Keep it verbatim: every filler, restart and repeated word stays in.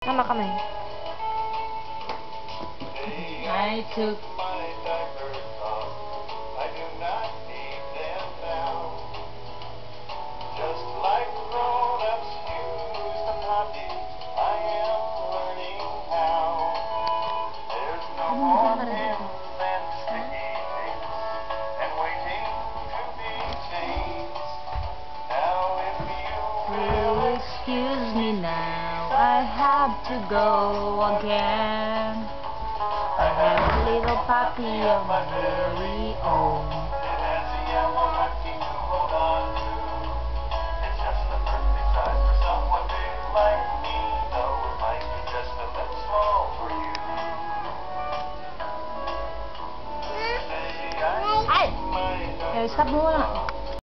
Mama kamay. I took my diapers off. I do not need them now. Just like grown-ups use the potty, I am learning how. There's no more pins and sticky tapes and waiting to be changed. Now if you will excuse me now, I have to go again. I have a little puppy of my very own. It has a yellow monkey to hold on to. It's just the perfect size for someone big like me. Though it might be just a bit small for you. Say I Ay! my Eh, stop muna.